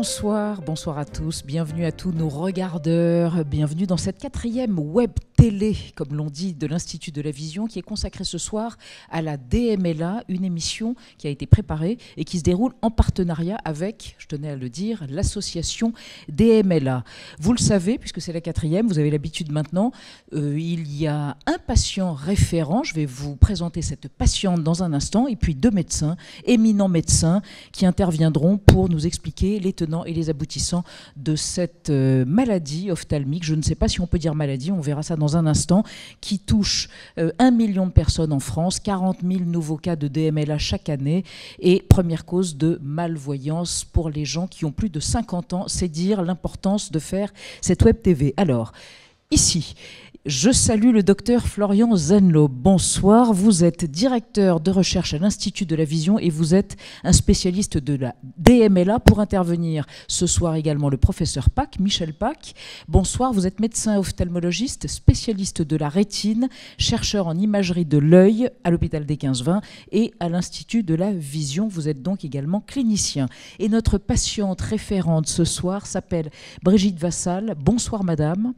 Bonsoir à tous, bienvenue à tous nos regardeurs, bienvenue dans cette 4e web télé, comme l'on dit, de l'Institut de la Vision, qui est consacrée ce soir à la DMLA, une émission qui a été préparée et qui se déroule en partenariat avec, je tenais à le dire, l'association DMLA. Vous le savez, puisque c'est la 4e, vous avez l'habitude maintenant, il y a un patient référent, je vais vous présenter cette patiente dans un instant, et puis 2 médecins, éminents médecins, qui interviendront pour nous expliquer les tenants et les aboutissants de cette maladie ophtalmique. Je ne sais pas si on peut dire maladie, on verra ça dans un instant, qui touche 1 million de personnes en France, 40 000 nouveaux cas de DMLA chaque année et première cause de malvoyance pour les gens qui ont plus de 50 ans. C'est dire l'importance de faire cette web TV. Alors, ici, je salue le docteur Florian Zenlo. Bonsoir, vous êtes directeur de recherche à l'Institut de la Vision et vous êtes un spécialiste de la DMLA. Pour intervenir ce soir également le professeur Pack, Michel Pack. Bonsoir, vous êtes médecin ophtalmologiste, spécialiste de la rétine, chercheur en imagerie de l'œil à l'hôpital des 15-20 et à l'Institut de la Vision. Vous êtes donc également clinicien. Et notre patiente référente ce soir s'appelle Brigitte Vassal. Bonsoir madame.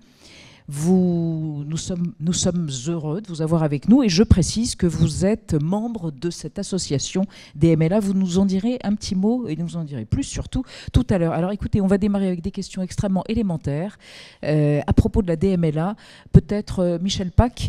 Nous sommes heureux de vous avoir avec nous et je précise que vous êtes membre de cette association DMLA. Vous nous en direz un petit mot et nous en direz plus surtout tout à l'heure. Alors écoutez, on va démarrer avec des questions extrêmement élémentaires à propos de la DMLA. Peut-être Michel Pack,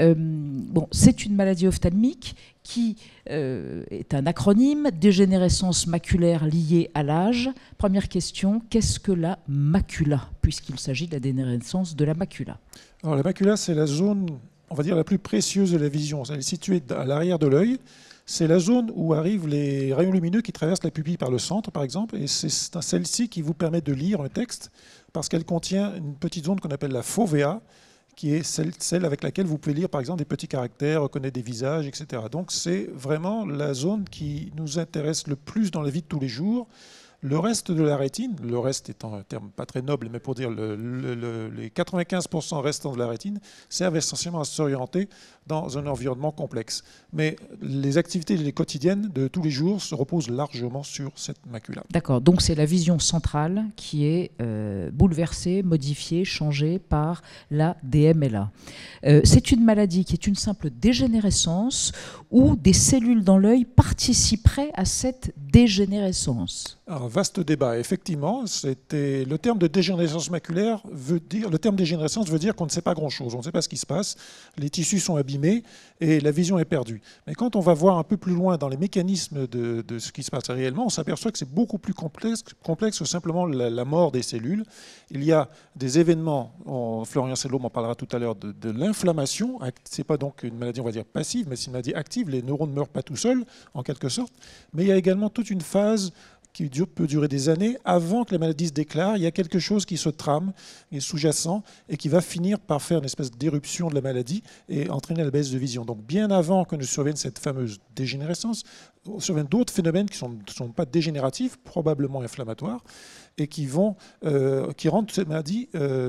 c'est une maladie ophtalmique qui est un acronyme, dégénérescence maculaire liée à l'âge. Première question, qu'est-ce que la macula, puisqu'il s'agit de la dégénérescence de la macula? Alors la macula, c'est la zone, on va dire, la plus précieuse de la vision. Elle est située à l'arrière de l'œil. C'est la zone où arrivent les rayons lumineux qui traversent la pupille par le centre, par exemple, et c'est celle-ci qui vous permet de lire un texte, parce qu'elle contient une petite zone qu'on appelle la fovea, qui est celle avec laquelle vous pouvez lire par exemple des petits caractères, reconnaître des visages, etc. Donc c'est vraiment la zone qui nous intéresse le plus dans la vie de tous les jours. Le reste de la rétine, le reste étant un terme pas très noble, mais pour dire les 95% restants de la rétine, servent essentiellement à s'orienter dans un environnement complexe. Mais les activités quotidiennes de tous les jours se reposent largement sur cette macula. D'accord, donc c'est la vision centrale qui est bouleversée, modifiée, changée par la DMLA. C'est une maladie qui est une simple dégénérescence où des cellules dans l'œil participeraient à cette dégénérescence. Alors, vaste débat. Effectivement, le terme de dégénérescence maculaire le terme dégénérescence veut dire qu'on ne sait pas grand-chose. On ne sait pas ce qui se passe. Les tissus sont abîmés et la vision est perdue. Mais quand on va voir un peu plus loin dans les mécanismes de ce qui se passe réellement, on s'aperçoit que c'est beaucoup plus complexe que simplement la mort des cellules. Il y a des événements, Florian Zenlo m'en parlera tout à l'heure, de l'inflammation. Ce n'est pas donc une maladie, on va dire, passive, mais c'est une maladie active. Les neurones ne meurent pas tout seuls, en quelque sorte. Mais il y a également toute une phase qui peut durer des années avant que la maladie se déclare. Il y a quelque chose qui se trame, qui est sous-jacent et qui va finir par faire une espèce d'éruption de la maladie et entraîner la baisse de vision. Donc bien avant que ne survienne cette fameuse dégénérescence, surviennent d'autres phénomènes qui ne sont pas dégénératifs, probablement inflammatoires, et qui rendent cette maladie,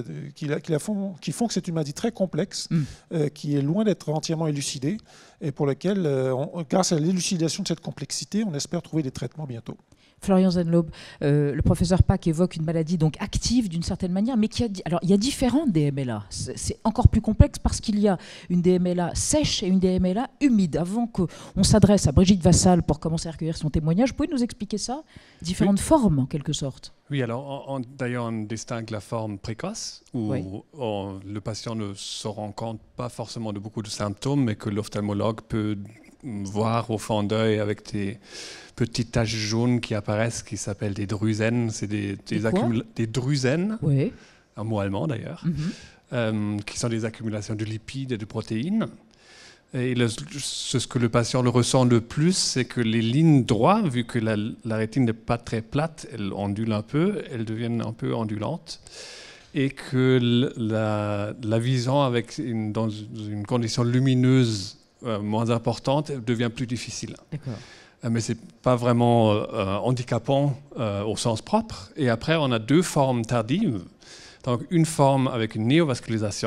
qui font que c'est une maladie très complexe, qui est loin d'être entièrement élucidée, et pour laquelle, grâce à l'élucidation de cette complexité, on espère trouver des traitements bientôt. Florian Zenlo, le professeur Pack évoque une maladie donc active d'une certaine manière, mais alors il y a différentes DMLA. C'est encore plus complexe parce qu'il y a une DMLA sèche et une DMLA humide. Avant qu'on s'adresse à Brigitte Vassal pour commencer à recueillir son témoignage, vous pouvez nous expliquer ça? Différentes formes en quelque sorte. Oui, alors d'ailleurs on distingue la forme précoce où le patient ne se rend compte pas forcément de beaucoup de symptômes, mais que l'ophtalmologue peut voir au fond d'œil avec des petites taches jaunes qui apparaissent, qui s'appellent des drüsen. C'est des drüsen, oui. Un mot allemand d'ailleurs, qui sont des accumulations de lipides et de protéines. Et ce que le patient le ressent le plus, c'est que les lignes droites, vu que la rétine n'est pas très plate, elles ondulent un peu, elles deviennent un peu ondulantes. Et que la vision dans une condition lumineuse moins importante devient plus difficile. Mais ce n'est pas vraiment handicapant au sens propre. Et après, on a 2 formes tardives. Donc, une forme avec une néovascularisation,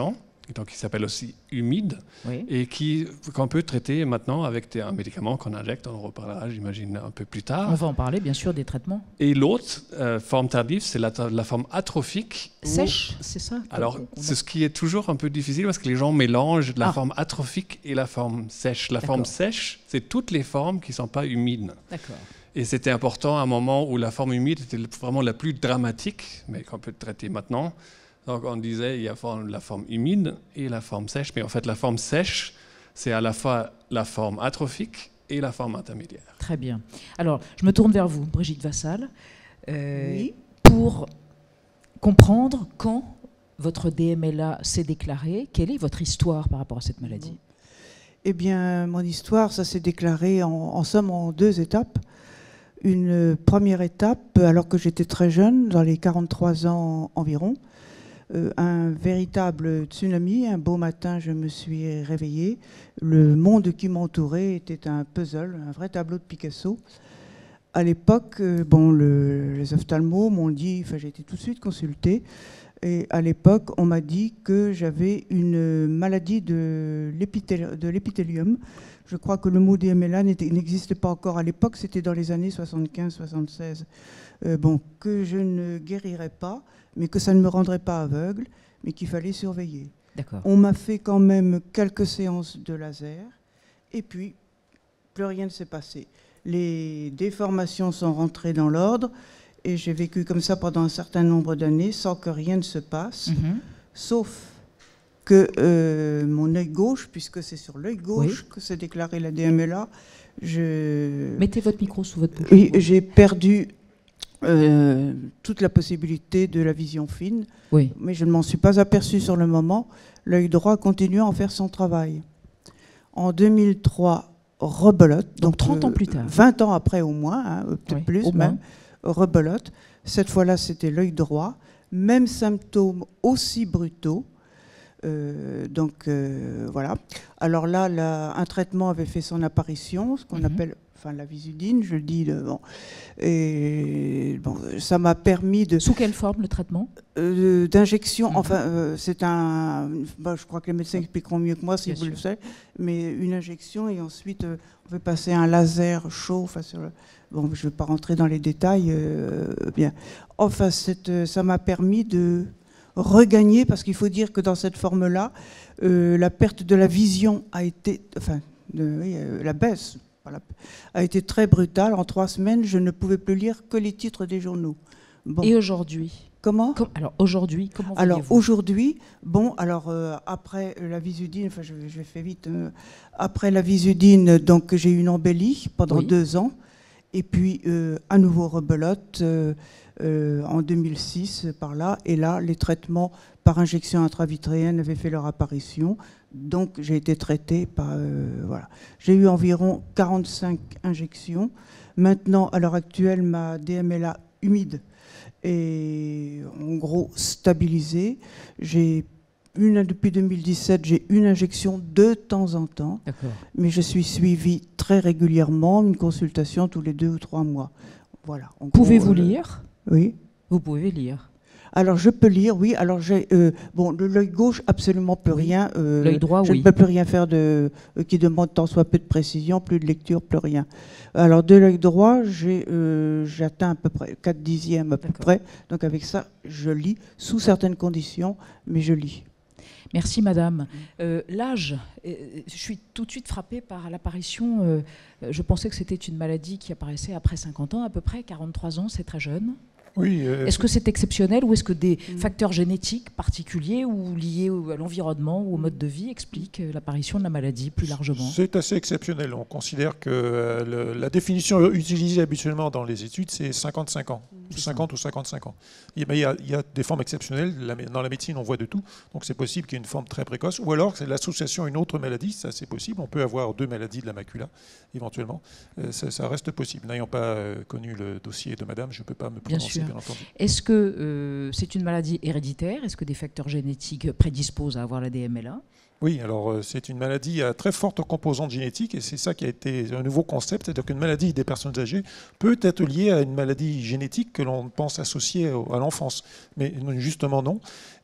donc qui s'appelle aussi humide, Oui. et qu'on peut traiter maintenant avec un médicament qu'on injecte. On en reparlera, j'imagine, un peu plus tard. On va en parler, bien sûr, des traitements. Et l'autre forme tardive, c'est la forme atrophique. Sèche, c'est ça? Alors, c'est ce qui est toujours un peu difficile parce que les gens mélangent la forme atrophique et la forme sèche. La forme sèche, c'est toutes les formes qui ne sont pas humides. D'accord. Et c'était important à un moment où la forme humide était vraiment la plus dramatique, mais qu'on peut traiter maintenant. Donc on disait il y a la forme humide et la forme sèche, mais en fait la forme sèche, c'est à la fois la forme atrophique et la forme intermédiaire. Très bien. Alors, je me tourne vers vous, Brigitte Vassal, Oui. pour comprendre quand votre DMLA s'est déclaré. Quelle est votre histoire par rapport à cette maladie? Eh bien, mon histoire, ça s'est déclaré en somme en 2 étapes. Une première étape, alors que j'étais très jeune, dans les 43 ans environ, un véritable tsunami. Un beau matin, je me suis réveillée. Le monde qui m'entourait était un puzzle, un vrai tableau de Picasso. À l'époque, les ophtalmos m'ont dit, j'ai été tout de suite consultée, et à l'époque, on m'a dit que j'avais une maladie de l'épithélium. Je crois que le mot DMLA n'existait pas encore à l'époque, c'était dans les années 75-76. Que je ne guérirais pas, mais que ça ne me rendrait pas aveugle, mais qu'il fallait surveiller. D'accord. On m'a fait quand même quelques séances de laser, et puis plus rien ne s'est passé. Les déformations sont rentrées dans l'ordre, et j'ai vécu comme ça pendant un certain nombre d'années sans que rien ne se passe, sauf que mon œil gauche, puisque c'est sur l'œil gauche que s'est déclaré la DMLA, Mettez votre micro sous votre bouche. Oui, j'ai perdu toute la possibilité de la vision fine, mais je ne m'en suis pas aperçue sur le moment. L'œil droit continue à en faire son travail. En 2003, rebelote. Donc 30 ans plus tard. 20 ans après au moins, peut-être plus même, rebelote. Cette fois-là, c'était l'œil droit. Même symptômes aussi brutaux. Voilà. Alors là, un traitement avait fait son apparition, ce qu'on appelle la Visudyne, je le dis. Ça m'a permis de... Sous quelle forme le traitement? D'injection. C'est un... je crois que les médecins expliqueront mieux que moi si vous le savez. Mais une injection et ensuite on fait passer un laser chaud. Je ne vais pas rentrer dans les détails. Ça m'a permis de regagner, parce qu'il faut dire que dans cette forme-là, la perte de la vision a été... la baisse a été très brutale. En 3 semaines, je ne pouvais plus lire que les titres des journaux. Et aujourd'hui? Comment? Alors aujourd'hui, comment voyez-vous? Alors aujourd'hui, après la Visudyne, je vais faire vite. Après la Visudyne, donc j'ai eu une embellie pendant 2 ans, et puis à nouveau rebelote en 2006 par là, et là les traitements par injection intravitréenne avaient fait leur apparition. Donc j'ai été traitée par... J'ai eu environ 45 injections. Maintenant, à l'heure actuelle, ma DMLA humide est en gros stabilisée. Depuis 2017, j'ai une injection de temps en temps. Mais je suis suivie très régulièrement, une consultation tous les 2 ou 3 mois. Voilà. Pouvez-vous lire? Oui. Vous pouvez lire. Alors, je peux lire, oui. Alors, j'ai l'œil gauche, absolument plus rien. L'œil droit, je ne peux plus rien faire qui demande tant soit peu de précision, plus de lecture, plus rien. Alors, de l'œil droit, j'atteins à peu près 4/10 à peu près. Donc, avec ça, je lis, sous certaines conditions, mais je lis. Merci, madame. L'âge, je suis tout de suite frappée par l'apparition. Je pensais que c'était une maladie qui apparaissait après 50 ans, à peu près. 43 ans, c'est très jeune. Oui. Est-ce que c'est exceptionnel ou est-ce que des facteurs génétiques particuliers ou liés à l'environnement ou au mode de vie expliquent l'apparition de la maladie plus largement? C'est assez exceptionnel. On considère que la définition utilisée habituellement dans les études, c'est 55 ans. 50 ou 55 ans. Il y a des formes exceptionnelles. Dans la médecine, on voit de tout. Donc c'est possible qu'il y ait une forme très précoce. Ou alors, c'est l'association à une autre maladie. Ça, c'est possible. On peut avoir 2 maladies de la macula, éventuellement. Ça reste possible. N'ayant pas connu le dossier de madame, je ne peux pas me prononcer, bien entendu. Est-ce que c'est une maladie héréditaire? Est-ce que des facteurs génétiques prédisposent à avoir la DMLA? Oui, alors c'est une maladie à très forte composante génétique et c'est ça qui a été un nouveau concept, c'est-à-dire qu'une maladie des personnes âgées peut être liée à une maladie génétique que l'on pense associée à l'enfance, mais justement non.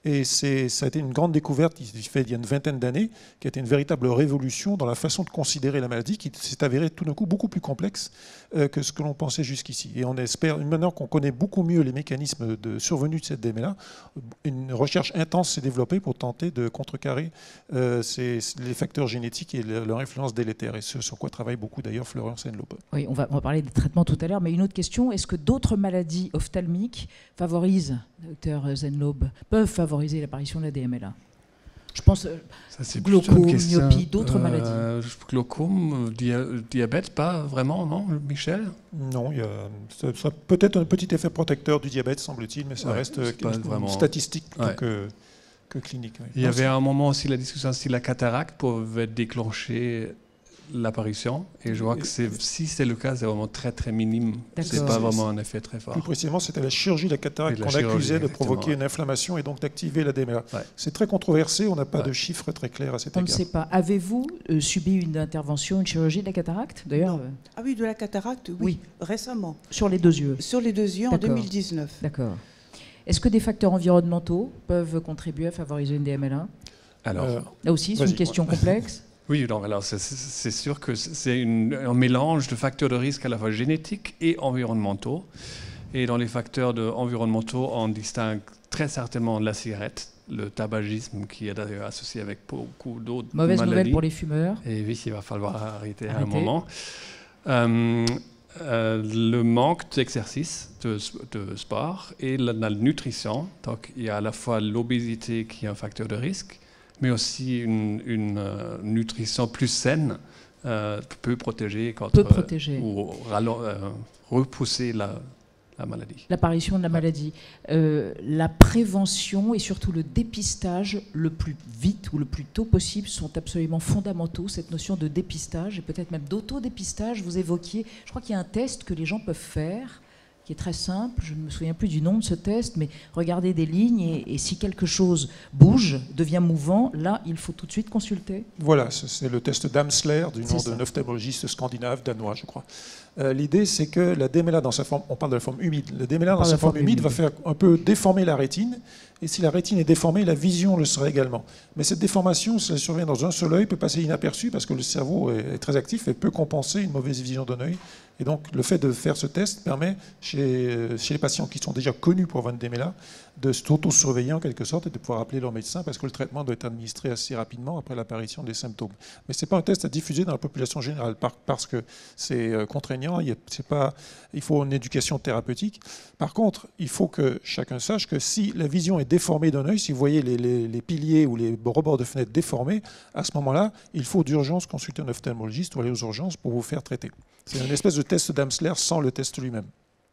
Et ça a été une grande découverte qui s'est faite il y a une vingtaine d'années, qui a été une véritable révolution dans la façon de considérer la maladie, qui s'est avérée tout d'un coup beaucoup plus complexe que ce que l'on pensait jusqu'ici. Et on espère, maintenant qu'on connaît beaucoup mieux les mécanismes de survenue de cette DMLA, une recherche intense s'est développée pour tenter de contrecarrer les facteurs génétiques et leur influence délétère. Et ce sur quoi travaille beaucoup d'ailleurs Florian Senlob. Oui, on va parler des traitements tout à l'heure, mais une autre question, est-ce que d'autres maladies ophtalmiques favorisent, docteur Senlob, peuvent favoriser l'apparition de la DMLA? Je pense glaucome, myopie, d'autres maladies. Glaucome, diabète, pas vraiment, non, Michel? Non, ça peut être un petit effet protecteur du diabète, semble-t-il, mais ça reste une statistique plutôt que clinique. Oui. Il y avait à un moment aussi la discussion si la cataracte pouvait déclencher l'apparition, et je vois que si c'est le cas, c'est vraiment très très minime. C'est pas vraiment un effet très fort. Plus précisément, c'était la chirurgie de la cataracte qu'on accusait de provoquer une inflammation et donc d'activer la DMLA. Ouais. C'est très controversé, on n'a pas de chiffres très clairs à cet égard. On ne sait pas. Avez-vous subi une intervention, une chirurgie de la cataracte d'ailleurs? Ah oui, de la cataracte, oui, récemment. Sur les 2 yeux? Sur les 2 yeux en 2019. D'accord. Est-ce que des facteurs environnementaux peuvent contribuer à favoriser une DMLA? Alors, là aussi, c'est une question complexe. Oui, donc, alors c'est sûr que c'est un mélange de facteurs de risque à la fois génétiques et environnementaux. Et dans les facteurs environnementaux, on distingue très certainement la cigarette, le tabagisme qui est d'ailleurs associé avec beaucoup d'autres maladies. Mauvaise nouvelle pour les fumeurs. Et oui, il va falloir arrêter à un moment. Le manque d'exercice, de sport et la nutrition. Donc il y a à la fois l'obésité qui est un facteur de risque, mais aussi une nutrition plus saine peut protéger contre ou repousser la maladie. L'apparition de la maladie. La prévention et surtout le dépistage le plus vite ou le plus tôt possible sont absolument fondamentaux. Cette notion de dépistage et peut-être même d'autodépistage, vous évoquiez, je crois qu'il y a un test que les gens peuvent faire qui est très simple, je ne me souviens plus du nom de ce test, mais regardez des lignes et si quelque chose bouge, devient mouvant, là, il faut tout de suite consulter. Voilà, c'est le test d'Amsler, du nom d'un ophtalmologiste scandinave, danois, je crois. L'idée, c'est que la DMLA dans sa forme, on parle de la forme humide, la DMLA dans sa forme humide va faire un peu déformer la rétine, et si la rétine est déformée, la vision le sera également. Mais cette déformation, si elle survient dans un seul œil, peut passer inaperçue parce que le cerveau est très actif et peut compenser une mauvaise vision d'un œil. Et donc, le fait de faire ce test permet, chez les patients qui sont déjà connus pour avoir une DMLA, de s'auto-surveiller en quelque sorte et de pouvoir appeler leur médecin parce que le traitement doit être administré assez rapidement après l'apparition des symptômes. Mais ce n'est pas un test à diffuser dans la population générale parce que c'est contraignant, il faut une éducation thérapeutique. Par contre, il faut que chacun sache que si la vision est déformée d'un œil, si vous voyez les piliers ou les rebords de fenêtre déformés, à ce moment-là, il faut d'urgence consulter un ophtalmologiste ou aller aux urgences pour vous faire traiter. C'est une espèce de test d'Amsler sans le test lui-même.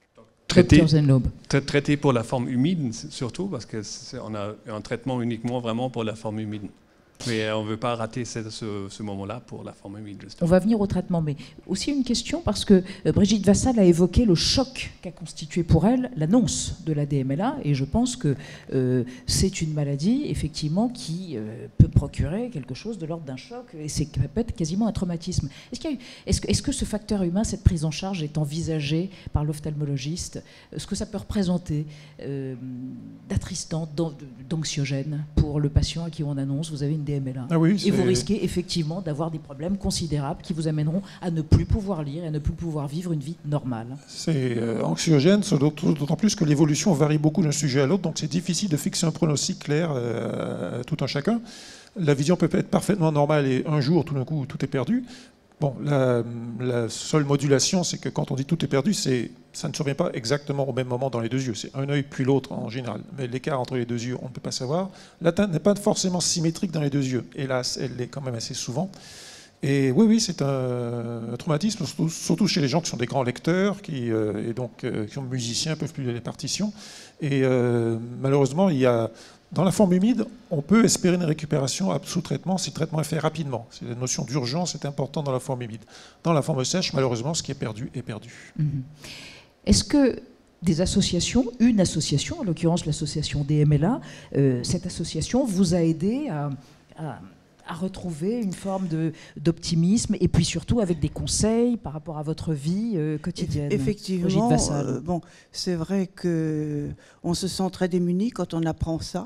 Traité pour la forme humide, surtout, parce qu'on a un traitement uniquement vraiment pour la forme humide. Mais on ne veut pas rater ce moment-là pour la forme humide, justement. On va venir au traitement, mais aussi une question, parce que Brigitte Vassal a évoqué le choc qu'a constitué pour elle l'annonce de la DMLA, et je pense que c'est une maladie, effectivement, qui peut procurer quelque chose de l'ordre d'un choc, et c'est peut-être quasiment un traumatisme. Est-ce que ce facteur humain, cette prise en charge, est envisagée par l'ophtalmologiste? Ce que ça peut représenter d'attristant, d'anxiogène pour le patient à qui on annonce, vous avez une DMLA. Ah oui, et vous risquez effectivement d'avoir des problèmes considérables qui vous amèneront à ne plus pouvoir lire et à ne plus pouvoir vivre une vie normale. C'est anxiogène, d'autant plus que l'évolution varie beaucoup d'un sujet à l'autre, donc c'est difficile de fixer un pronostic clair à tout un chacun. La vision peut être parfaitement normale et un jour, tout d'un coup, tout est perdu. Bon, la seule modulation, c'est que quand on dit tout est perdu, ça ne survient pas exactement au même moment dans les 2 yeux. C'est un œil puis l'autre en général. Mais l'écart entre les 2 yeux, on ne peut pas savoir. L'atteinte n'est pas forcément symétrique dans les 2 yeux. Hélas, elle l'est quand même assez souvent. Et oui, c'est un traumatisme, surtout chez les gens qui sont des grands lecteurs, qui sont musiciens, peuvent plus lire les partitions. Et malheureusement, dans la forme humide, on peut espérer une récupération sous traitement si le traitement est fait rapidement. La notion d'urgence est importante dans la forme humide. Dans la forme sèche, malheureusement, ce qui est perdu est perdu. Est-ce que des associations, une association, en l'occurrence l'association DMLA, cette association vous a aidé à retrouver une forme d'optimisme et puis surtout avec des conseils par rapport à votre vie quotidienne? Effectivement, c'est vrai qu'on se sent très démuni quand on apprend ça.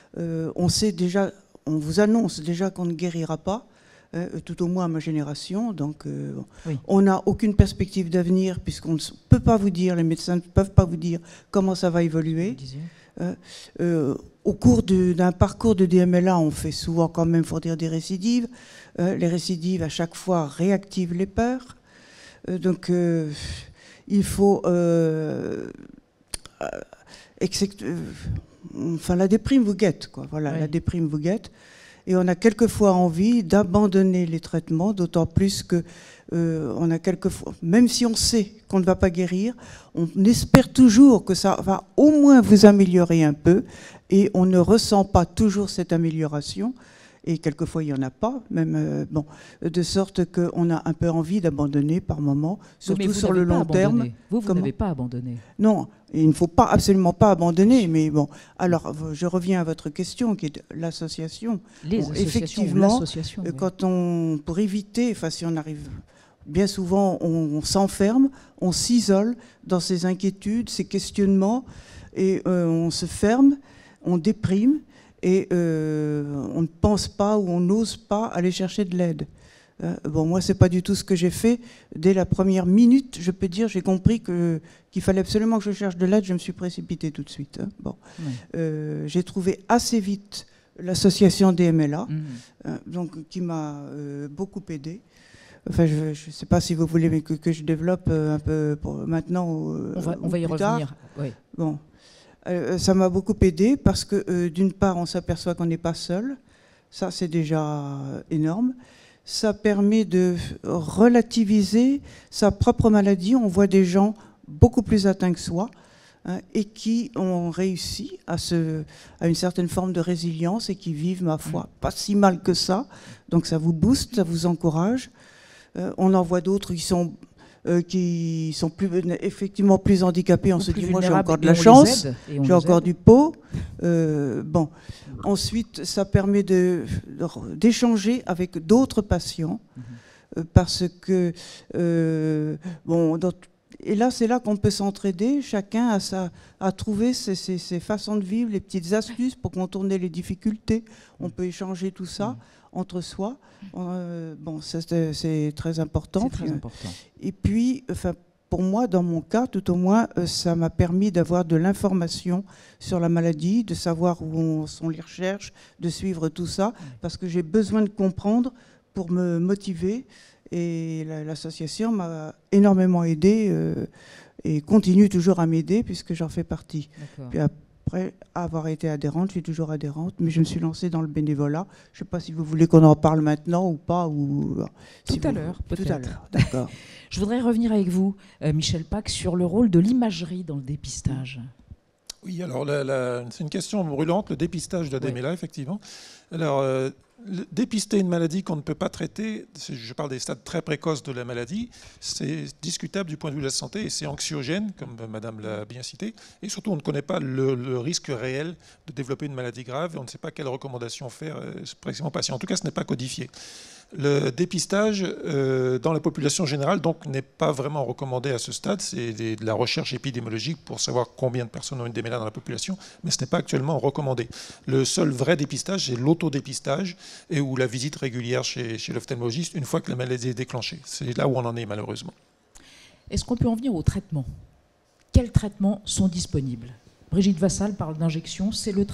on sait déjà, on vous annonce déjà qu'on ne guérira pas, tout au moins à ma génération. Donc, oui. On n'a aucune perspective d'avenir puisqu'on ne peut pas vous dire, les médecins ne peuvent pas vous dire comment ça va évoluer. Au cours d'un parcours de DMLA, on fait souvent quand même, faut dire, des récidives. Les récidives, à chaque fois, réactivent les peurs. Donc, il faut... enfin, la déprime vous guette, quoi. Voilà, oui. La déprime vous guette. Et on a quelquefois envie d'abandonner les traitements, d'autant plus que on a quelquefois, même si on sait qu'on ne va pas guérir, on espère toujours que ça va au moins vous améliorer un peu, et on ne ressent pas toujours cette amélioration. Et quelquefois, il n'y en a pas, même, bon, de sorte qu'on a un peu envie d'abandonner par moment, surtout sur le long terme. Vous n'avez pas abandonné. Non, il ne faut absolument pas abandonner, mais bon, alors je reviens à votre question, qui est l'association. Bon, effectivement, quand on, pour éviter, enfin si on arrive, bien souvent, on s'enferme, on s'isole dans ses inquiétudes, ses questionnements, et on se ferme, on déprime, et on ne pense pas ou on n'ose pas aller chercher de l'aide. Bon, moi, c'est pas du tout ce que j'ai fait. Dès la première minute, je peux dire, j'ai compris qu'il fallait absolument que je cherche de l'aide. Je me suis précipitée tout de suite. Hein. Bon. J'ai trouvé assez vite l'association DMLA, donc, qui m'a beaucoup aidée. Enfin, je ne sais pas si vous voulez que je développe un peu pour maintenant. On va y revenir. Oui. Bon. Ça m'a beaucoup aidé parce que d'une part, on s'aperçoit qu'on n'est pas seul. Ça, c'est déjà énorme. Ça permet de relativiser sa propre maladie. On voit des gens beaucoup plus atteints que soi, hein, et qui ont réussi à une certaine forme de résilience et qui vivent, ma foi, pas si mal que ça. Donc ça vous booste, ça vous encourage. On en voit d'autres qui sont effectivement plus handicapés. On se dit, moi j'ai encore de la chance, j'ai encore du pot. Bon. Ensuite, ça permet d'échanger avec d'autres patients, parce que, bon, et là, c'est là qu'on peut s'entraider. Chacun a trouvé ses façons de vivre, les petites astuces pour contourner les difficultés. On peut échanger tout ça entre soi. Bon, c'est très important. C'est très important. Et puis, enfin, pour moi, dans mon cas, tout au moins, ça m'a permis d'avoir de l'information sur la maladie, de savoir où sont les recherches, de suivre tout ça, parce que j'ai besoin de comprendre pour me motiver. Et l'association m'a énormément aidée et continue toujours à m'aider puisque j'en fais partie. Puis après avoir été adhérente, je suis toujours adhérente, mais je me suis lancée dans le bénévolat. Je ne sais pas si vous voulez qu'on en parle maintenant ou pas. Tout à l'heure, peut-être. Tout à l'heure, d'accord. Je voudrais revenir avec vous, Michel Pack, sur le rôle de l'imagerie dans le dépistage. Oui, alors c'est une question brûlante, le dépistage de la DMLA, effectivement. Alors, dépister une maladie qu'on ne peut pas traiter, je parle des stades très précoces de la maladie, c'est discutable du point de vue de la santé et c'est anxiogène, comme Madame l'a bien cité. Et surtout, on ne connaît pas le risque réel de développer une maladie grave et on ne sait pas quelles recommandations faire précisément aux patients. En tout cas, ce n'est pas codifié. Le dépistage dans la population générale donc n'est pas vraiment recommandé à ce stade. C'est de la recherche épidémiologique pour savoir combien de personnes ont une DMLA dans la population, mais ce n'est pas actuellement recommandé. Le seul vrai dépistage, c'est l'autodépistage et ou la visite régulière chez l'ophtalmologiste une fois que la maladie est déclenchée. C'est là où on en est malheureusement. Est-ce qu'on peut en venir au traitement ? Quels traitements sont disponibles ? Brigitte Vassal parle d'injection. C'est le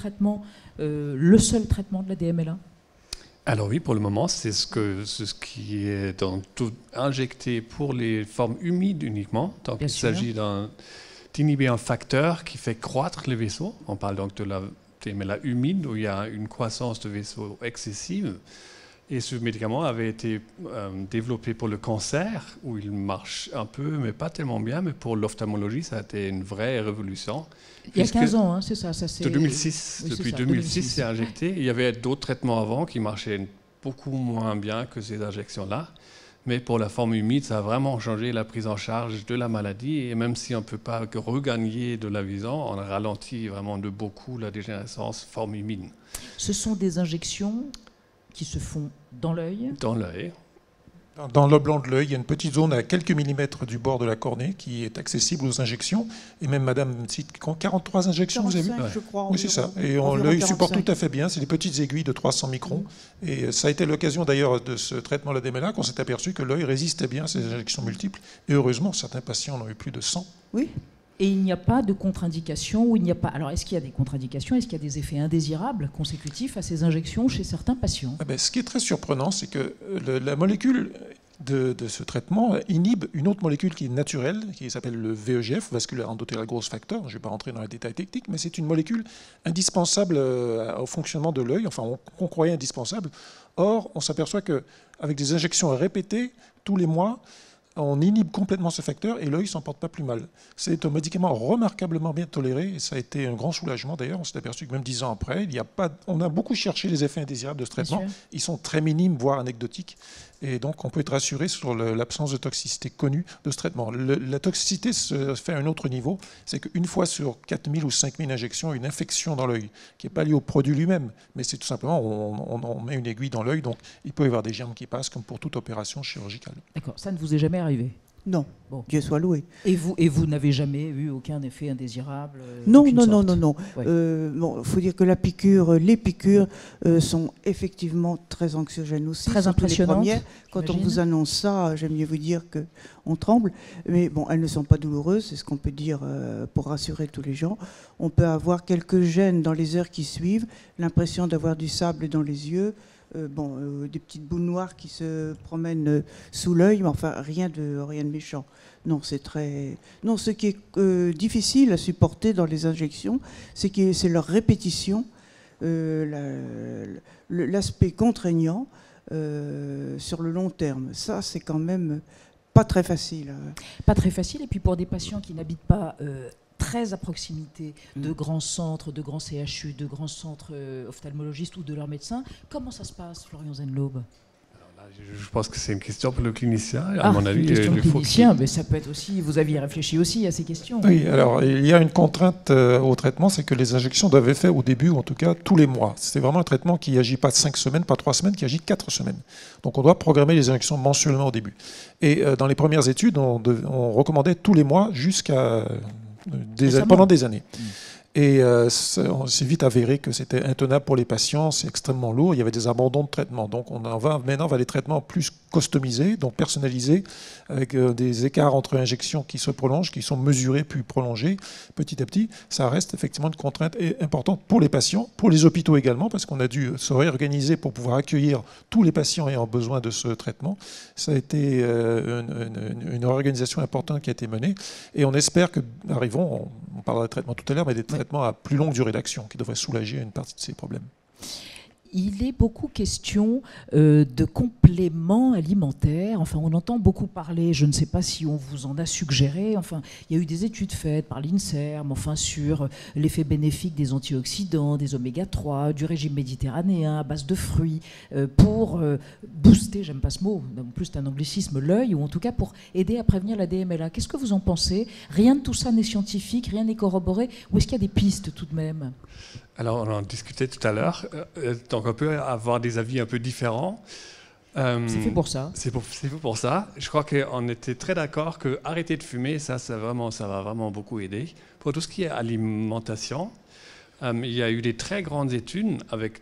seul traitement de la DMLA ? Alors oui, pour le moment, c'est ce qui est injecté pour les formes humides uniquement. Donc il s'agit d'inhiber un facteur qui fait croître les vaisseaux. On parle donc de la DMLA humide où il y a une croissance de vaisseaux excessive. Et ce médicament avait été développé pour le cancer, où il marche un peu, mais pas tellement bien. Mais pour l'ophtalmologie, ça a été une vraie révolution. Il y a 15 ans, hein, c'est ça de 2006. Oui, depuis 2006, c'est injecté. Il y avait d'autres traitements avant qui marchaient beaucoup moins bien que ces injections-là. Mais pour la forme humide, ça a vraiment changé la prise en charge de la maladie. Et même si on ne peut pas regagner de la vision, on a ralenti vraiment de beaucoup la dégénérescence forme humide. Ce sont des injections qui se font dans l'œil ? Dans l'œil. Dans le blanc de l'œil, il y a une petite zone à quelques millimètres du bord de la cornée qui est accessible aux injections. Et même madame cite 43 injections, 45, vous avez vu? je crois. Oui, c'est ça. Et l'œil supporte tout à fait bien. C'est des petites aiguilles de 300 microns. Et ça a été l'occasion d'ailleurs de ce traitement de la DMLA qu'on s'est aperçu que l'œil résistait bien à ces injections multiples. Et heureusement, certains patients en ont eu plus de 100. Oui. Et il n'y a pas de contre-indication ou il n'y a pas. Alors, est-ce qu'il y a des contre-indications? Est-ce qu'il y a des effets indésirables consécutifs à ces injections chez certains patients? Ce qui est très surprenant, c'est que la molécule de ce traitement inhibe une autre molécule qui est naturelle, qui s'appelle le VEGF, vascular endothélial growth factor. Je ne vais pas rentrer dans les détails techniques, mais c'est une molécule indispensable au fonctionnement de l'œil, enfin on croyait indispensable. Or, on s'aperçoit qu'avec des injections répétées tous les mois, on inhibe complètement ce facteur et l'œil ne s'en porte pas plus mal. C'est un médicament remarquablement bien toléré et ça a été un grand soulagement. D'ailleurs, on s'est aperçu que même 10 ans après, on a beaucoup cherché les effets indésirables de ce traitement. Ils sont très minimes, voire anecdotiques. Et donc, on peut être rassuré sur l'absence de toxicité connue de ce traitement. La toxicité se fait à un autre niveau. C'est qu'une fois sur 4000 ou 5000 injections, une infection dans l'œil, qui n'est pas liée au produit lui-même, mais c'est tout simplement, on met une aiguille dans l'œil, donc il peut y avoir des germes qui passent, comme pour toute opération chirurgicale. D'accord, ça ne vous est jamais arrivé? Non, bon. Dieu soit loué. Et vous n'avez jamais eu aucun effet indésirable? Non. Ouais. Il faut dire que les piqûres sont effectivement très anxiogènes aussi. Très impressionnantes. Quand on vous annonce ça, j'aime mieux vous dire qu'on tremble. Mais bon, elles ne sont pas douloureuses, c'est ce qu'on peut dire pour rassurer tous les gens. On peut avoir quelques gènes dans les heures qui suivent, l'impression d'avoir du sable dans les yeux, des petites boules noires qui se promènent sous l'œil, mais enfin rien de méchant. Non, ce qui est difficile à supporter dans les injections, c'est leur répétition, l'aspect contraignant sur le long terme. Ça, c'est quand même pas très facile. Pas très facile. Et puis pour des patients qui n'habitent pas très à proximité de grands centres, de grands CHU, de grands centres ophtalmologistes ou de leurs médecins. Comment ça se passe, Florian Zenlob? Je pense que c'est une question pour le clinicien, à mon avis. Une question de clinicien, mais ça peut être aussi... Vous aviez réfléchi aussi à ces questions. Oui, alors il y a une contrainte au traitement, c'est que les injections doivent être faites au début, ou en tout cas tous les mois. C'est vraiment un traitement qui n'agit pas 5 semaines, pas 3 semaines, qui agit 4 semaines. Donc on doit programmer les injections mensuellement au début. Et dans les premières études, on recommandait tous les mois jusqu'à... pendant des années. Et on s'est vite avéré que c'était intenable pour les patients, c'est extrêmement lourd, il y avait des abandons de traitement. Donc on va maintenant vers des traitements plus customisés, donc personnalisés, avec des écarts entre injections qui se prolongent, qui sont mesurés puis prolongés petit à petit. Ça reste effectivement une contrainte importante pour les patients, pour les hôpitaux également, parce qu'on a dû se réorganiser pour pouvoir accueillir tous les patients ayant besoin de ce traitement. Ça a été une organisation importante qui a été menée. Et on espère que, on parlera de traitements tout à l'heure, mais des traitements à plus longue durée d'action qui devraient soulager une partie de ces problèmes. Il est beaucoup question de compléments alimentaires. Enfin, on entend beaucoup parler, je ne sais pas si on vous en a suggéré, enfin, il y a eu des études faites par l'INSERM sur l'effet bénéfique des antioxydants, des oméga-3, du régime méditerranéen à base de fruits, pour booster, j'aime pas ce mot, en plus c'est un anglicisme, l'œil, ou en tout cas pour aider à prévenir la DMLA. Qu'est-ce que vous en pensez? Rien de tout ça n'est scientifique, rien n'est corroboré, ou est-ce qu'il y a des pistes tout de même? Alors, on en discutait tout à l'heure, donc on peut avoir des avis un peu différents. C'est fait pour ça. C'est fait pour ça. Je crois qu'on était très d'accord que arrêter de fumer, ça va vraiment beaucoup aider. Pour tout ce qui est alimentation, il y a eu des très grandes études avec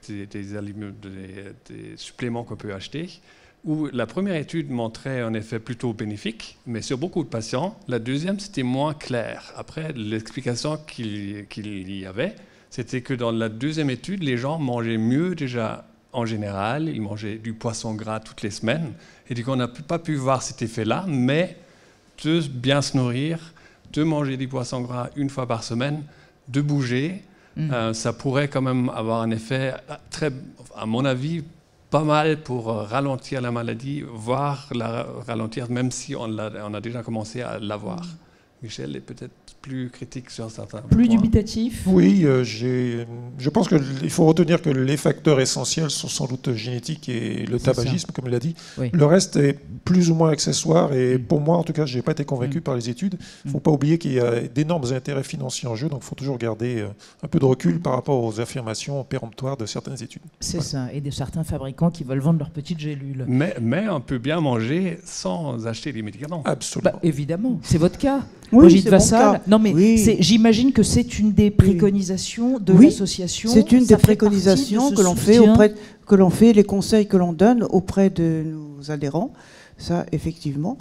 des suppléments qu'on peut acheter, où la première étude montrait un effet plutôt bénéfique, mais sur beaucoup de patients. La deuxième, c'était moins clair. Après, l'explication qu'il y avait, c'était que dans la deuxième étude, les gens mangeaient mieux déjà en général. Ils mangeaient du poisson gras toutes les semaines. Et du coup, on n'a pas pu voir cet effet-là, mais de bien se nourrir, de manger du poisson gras une fois par semaine, de bouger, ça pourrait quand même avoir un effet très, à mon avis, pas mal pour ralentir la maladie, voire la ralentir même si on a déjà commencé à l'avoir. Michel est peut-être plus critique sur certains Plus points. dubitatif? Oui, je pense qu'il faut retenir que les facteurs essentiels sont sans doute génétiques et le tabagisme, comme il a dit. Oui. Le reste est plus ou moins accessoire et pour moi, en tout cas, je n'ai pas été convaincu par les études. Il ne faut pas oublier qu'il y a d'énormes intérêts financiers en jeu, donc il faut toujours garder un peu de recul par rapport aux affirmations péremptoires de certaines études. C'est ça, et de certains fabricants qui veulent vendre leurs petites gélules. Mais on peut bien manger sans acheter des médicaments. Absolument. Bah, évidemment, c'est votre cas. Oui, Brigitte c'est mon Vassal. cas. Non, mais Oui. j'imagine que c'est une des préconisations de Oui, l'association. C'est une Ça des fait partie préconisations de ce que l'on fait soutien. les conseils que l'on donne auprès de nos adhérents. Ça, effectivement.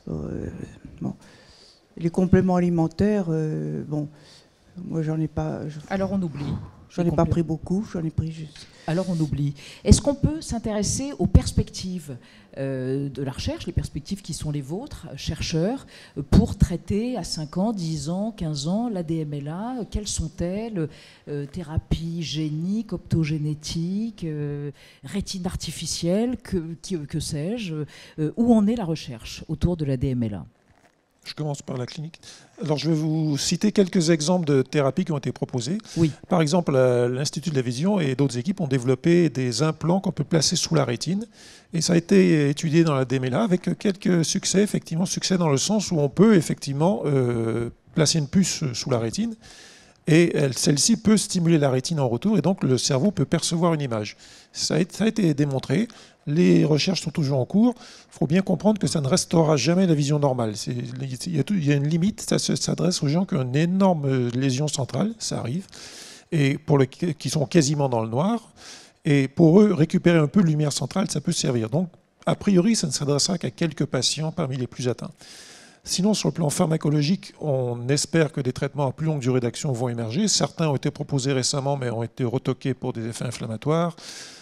Bon. Les compléments alimentaires, bon, moi j'en ai pas. Alors on oublie. J'en ai pas pris beaucoup. J'en ai pris juste. Alors on oublie. Est-ce qu'on peut s'intéresser aux perspectives de la recherche, les perspectives qui sont les vôtres, chercheurs, pour traiter à 5 ans, 10 ans, 15 ans l'ADMLA? Quelles sont-elles? Thérapie génique, optogénétique, rétine artificielle, que sais-je? Où en est la recherche autour de l'ADMLA? Je commence par la clinique. Alors, je vais vous citer quelques exemples de thérapies qui ont été proposées. Oui. Par exemple, l'Institut de la Vision et d'autres équipes ont développé des implants qu'on peut placer sous la rétine. Et ça a été étudié dans la DMLA avec quelques succès, effectivement, succès dans le sens où on peut effectivement placer une puce sous la rétine. Et celle-ci peut stimuler la rétine en retour, et donc le cerveau peut percevoir une image. Ça a été démontré. Les recherches sont toujours en cours. Il faut bien comprendre que ça ne restaurera jamais la vision normale. Il y a une limite. Ça s'adresse aux gens qui ont une énorme lésion centrale, ça arrive, et qui sont quasiment dans le noir. Et pour eux, récupérer un peu de lumière centrale, ça peut servir. Donc, a priori, ça ne s'adressera qu'à quelques patients parmi les plus atteints. Sinon, sur le plan pharmacologique, on espère que des traitements à plus longue durée d'action vont émerger. Certains ont été proposés récemment, mais ont été retoqués pour des effets inflammatoires.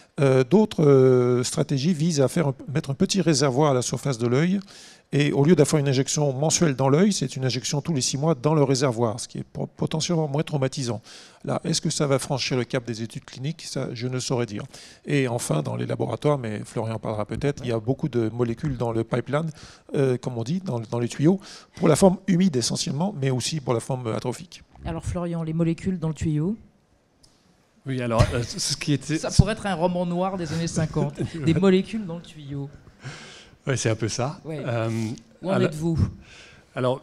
D'autres stratégies visent à mettre un petit réservoir à la surface de l'œil. Et au lieu d'avoir une injection mensuelle dans l'œil, c'est une injection tous les 6 mois dans le réservoir, ce qui est potentiellement moins traumatisant. Là, est-ce que ça va franchir le cap des études cliniques? Ça, je ne saurais dire. Et enfin, dans les laboratoires, mais Florian parlera peut-être, il y a beaucoup de molécules dans le pipeline, comme on dit, dans les tuyaux, pour la forme humide essentiellement, mais aussi pour la forme atrophique. Alors Florian, les molécules dans le tuyau? Oui, alors, ce qui était... Ça pourrait être un roman noir des années 50. Des molécules dans le tuyau. Oui, c'est un peu ça. Ouais. Où en êtes-vous? Alors,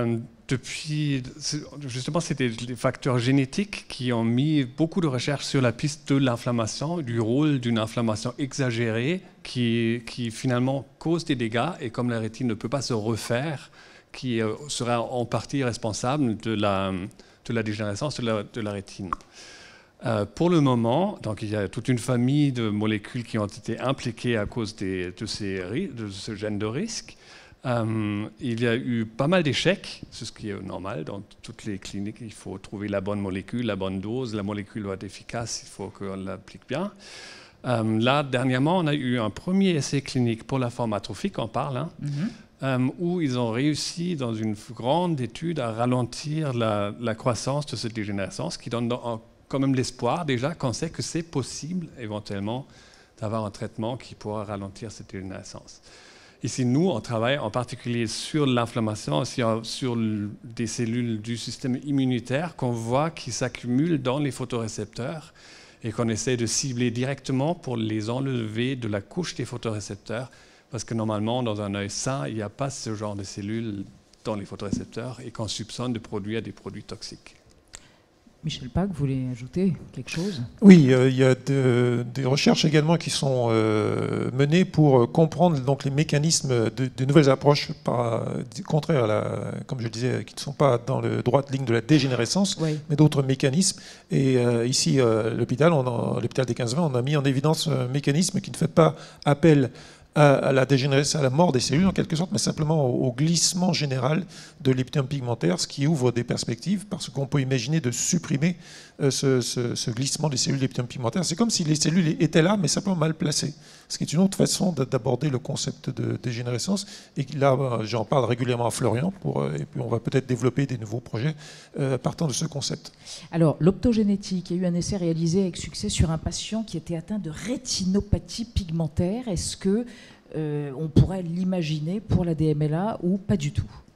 justement, c'était les facteurs génétiques qui ont mis beaucoup de recherches sur la piste de l'inflammation, du rôle d'une inflammation exagérée qui finalement cause des dégâts, et comme la rétine ne peut pas se refaire, qui serait en partie responsable de la dégénérescence de la rétine. Pour le moment, donc, il y a toute une famille de molécules qui ont été impliquées à cause de ce gène de risque. Il y a eu pas mal d'échecs, c'est ce qui est normal dans toutes les cliniques. Il faut trouver la bonne molécule, la bonne dose. La molécule doit être efficace, il faut qu'on l'applique bien. Là, dernièrement, on a eu un premier essai clinique pour la forme atrophique, on parle, où ils ont réussi dans une grande étude à ralentir la croissance de cette dégénérescence, qui donne quand même l'espoir déjà qu'on sait que c'est possible éventuellement d'avoir un traitement qui pourra ralentir cette dégénérescence. Ici, nous, on travaille en particulier sur l'inflammation, sur des cellules du système immunitaire qu'on voit qui s'accumulent dans les photorécepteurs et qu'on essaie de cibler directement pour les enlever de la couche des photorécepteurs, parce que normalement, dans un œil sain, il n'y a pas ce genre de cellules dans les photorécepteurs et qu'on soupçonne de produire des produits toxiques. Michel Pack, vous voulez ajouter quelque chose? Oui, il y a des recherches également qui sont menées pour comprendre donc, les mécanismes de nouvelles approches contraires comme je le disais, qui ne sont pas dans la droite ligne de la dégénérescence, Oui. mais d'autres mécanismes. Et ici, à l'hôpital des 15 ans, on a mis en évidence un mécanisme qui ne fait pas appel à la dégénérescence, à la mort des cellules en quelque sorte, mais simplement au glissement général de l'épithélium pigmentaire, ce qui ouvre des perspectives, parce qu'on peut imaginer de supprimer ce glissement des cellules d'épithélium pigmentaire. C'est comme si les cellules étaient là, mais simplement mal placées, ce qui est une autre façon d'aborder le concept de dégénérescence. Et là, j'en parle régulièrement à Florian, et puis on va peut-être développer des nouveaux projets partant de ce concept. Alors, l'optogénétique, il y a eu un essai réalisé avec succès sur un patient qui était atteint de rétinopathie pigmentaire. Est-ce que on pourrait l'imaginer pour la DMLA ou pas du tout?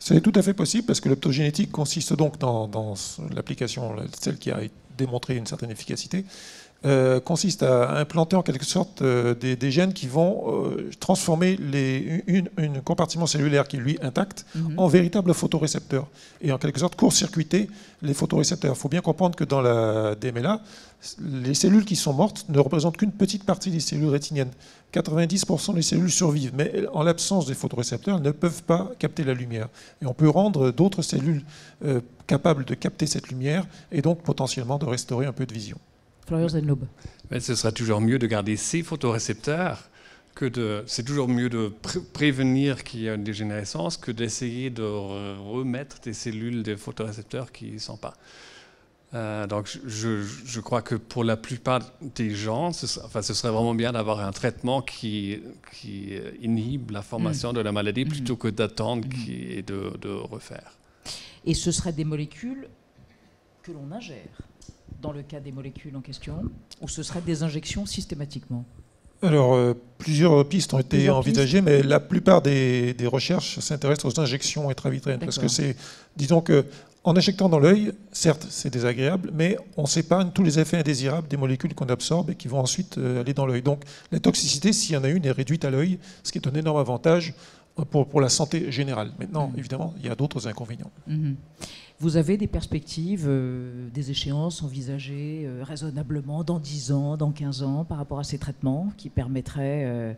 C'est tout à fait possible parce que l'optogénétique consiste donc dans l'application, celle qui a démontré une certaine efficacité, consiste à implanter en quelque sorte des gènes qui vont transformer une compartiment cellulaire qui est lui intact en véritable photorécepteur et en quelque sorte court-circuiter les photorécepteurs. Il faut bien comprendre que dans la DMLA, les cellules qui sont mortes ne représentent qu'une petite partie des cellules rétiniennes. 90% des cellules survivent, mais en l'absence des photorécepteurs, elles ne peuvent pas capter la lumière. Et on peut rendre d'autres cellules capables de capter cette lumière et donc potentiellement de restaurer un peu de vision. Florian Zenlob. Mais ce sera toujours mieux de garder ces photorécepteurs c'est toujours mieux de prévenir qu'il y a une dégénérescence que d'essayer de remettre des cellules des photorécepteurs qui ne sont pas. Donc je crois que pour la plupart des gens, ce serait vraiment bien d'avoir un traitement qui inhibe la formation de la maladie plutôt que d'attendre et de refaire. Et ce seraient des molécules que l'on ingère dans le cas des molécules en question, ou ce seraient des injections systématiquement? Alors, plusieurs pistes ont été envisagées, mais la plupart des recherches s'intéressent aux injections intravitrines. Parce que disons que en injectant dans l'œil, certes, c'est désagréable, mais on s'épargne tous les effets indésirables des molécules qu'on absorbe et qui vont ensuite aller dans l'œil. Donc, la toxicité, s'il y en a une, est réduite à l'œil, ce qui est un énorme avantage pour la santé générale. Maintenant, évidemment, il y a d'autres inconvénients. Vous avez des perspectives, des échéances envisagées raisonnablement dans 10 ans, dans 15 ans, par rapport à ces traitements qui permettraient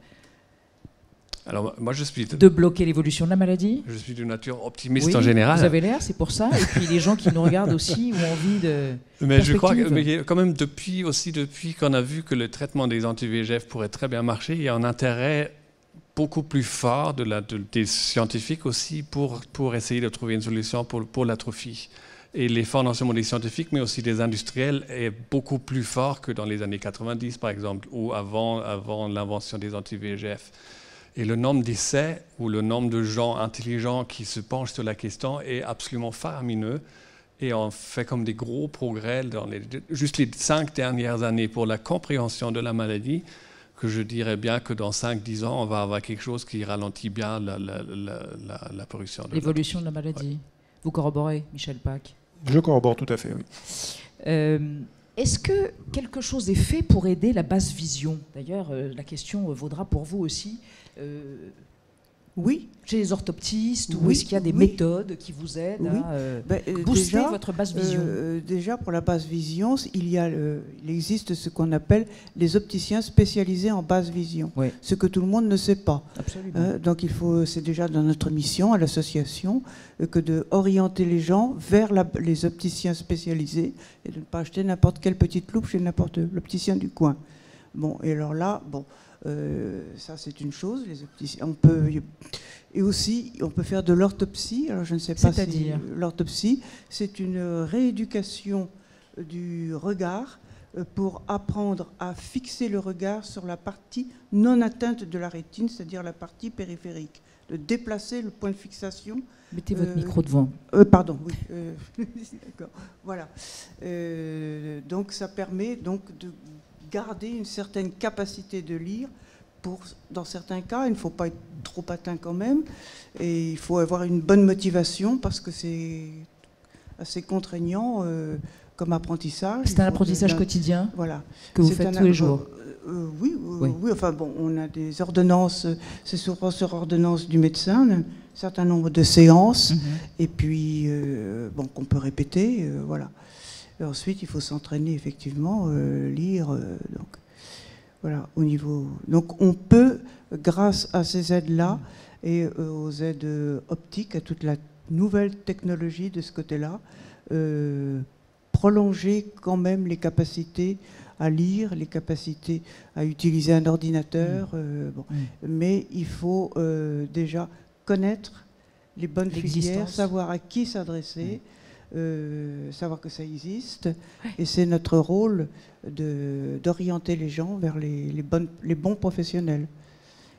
Alors, moi, de bloquer l'évolution de la maladie? Je suis de nature optimiste en général. Vous avez l'air, c'est pour ça. Et puis les gens qui nous regardent aussi ont envie de... Mais je crois que quand même, depuis qu'on a vu que le traitement des anti-VEGF pourrait très bien marcher, il y a un intérêt beaucoup plus fort des scientifiques aussi pour essayer de trouver une solution pour l'atrophie. Et l'effort non seulement des scientifiques, mais aussi des industriels est beaucoup plus fort que dans les années 90, par exemple, ou avant l'invention des anti-VEGF. Et le nombre d'essais ou le nombre de gens intelligents qui se penchent sur la question est absolument faramineux. Et on fait comme des gros progrès dans juste les 5 dernières années pour la compréhension de la maladie, que je dirais bien que dans 5-10 ans, on va avoir quelque chose qui ralentit bien l'apparition de l'évolution de la maladie. Ouais. Vous corroborez, Michel Pack? Je corrobore tout à fait, oui. Est-ce que quelque chose est fait pour aider la basse vision? D'ailleurs, la question vaudra pour vous aussi. Oui. Chez les orthoptistes, ou est-ce qu'il y a des méthodes qui vous aident à booster votre basse vision? Déjà, pour la basse vision, il existe ce qu'on appelle les opticiens spécialisés en basse vision, ce que tout le monde ne sait pas. Absolument. Donc c'est déjà dans notre mission à l'association que d'orienter les gens vers les opticiens spécialisés et de ne pas acheter n'importe quelle petite loupe chez n'importe l'opticien du coin. Bon, et alors là, bon... ça c'est une chose, les opticiens. Et aussi, on peut faire de l'orthopsie. Alors je ne sais pas si l'orthopsie, c'est une rééducation du regard pour apprendre à fixer le regard sur la partie non atteinte de la rétine, c'est-à-dire la partie périphérique, de déplacer le point de fixation. Mettez votre micro devant. Pardon, oui. D'accord. Voilà. Donc ça permet donc de garder une certaine capacité de lire. Dans certains cas, il ne faut pas être trop atteint quand même, et il faut avoir une bonne motivation parce que c'est assez contraignant comme apprentissage. C'est un apprentissage quotidien, voilà, que vous faites tous les jours. Oui. Enfin bon, on a des ordonnances, c'est souvent sur ordonnance du médecin, un certain nombre de séances, et puis bon, qu'on peut répéter, voilà. Et ensuite, il faut s'entraîner effectivement, lire, donc. Voilà, au niveau. Donc on peut, grâce à ces aides-là et aux aides optiques, à toute la nouvelle technologie de ce côté-là, prolonger quand même les capacités à lire, les capacités à utiliser un ordinateur. Mais il faut déjà connaître les bonnes filières, savoir à qui s'adresser. Savoir que ça existe, et c'est notre rôle d'orienter les gens vers les bons professionnels.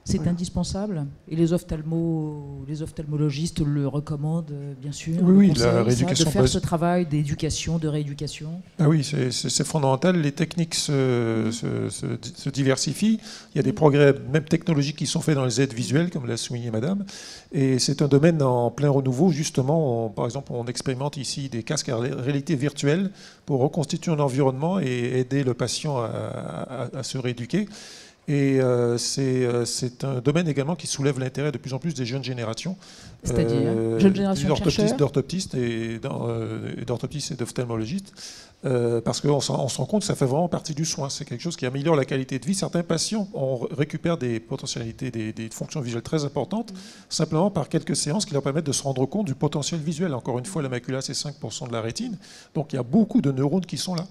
C'est Voilà. indispensable et les ophtalmologistes le recommandent, bien sûr. Oui, le conseillent, la ça, rééducation de faire basique. ce travail d'éducation, de rééducation. Ah oui, c'est fondamental. Les techniques se diversifient. Il y a des progrès, même technologiques, qui sont faits dans les aides visuelles, comme l'a souligné Madame. Et c'est un domaine en plein renouveau. Justement, par exemple, on expérimente ici des casques à réalité virtuelle pour reconstituer un environnement et aider le patient à se rééduquer. Et c'est un domaine également qui soulève l'intérêt de plus en plus des jeunes générations. C'est-à-dire jeunes générations de chercheurs d'orthoptistes et d'ophtalmologistes. Parce qu'on se rend compte que ça fait vraiment partie du soin. C'est quelque chose qui améliore la qualité de vie. Certains patients récupèrent des potentialités, des fonctions visuelles très importantes, simplement par quelques séances qui leur permettent de se rendre compte du potentiel visuel. Encore une fois, la macula, c'est 5% de la rétine. Donc il y a beaucoup de neurones qui sont là.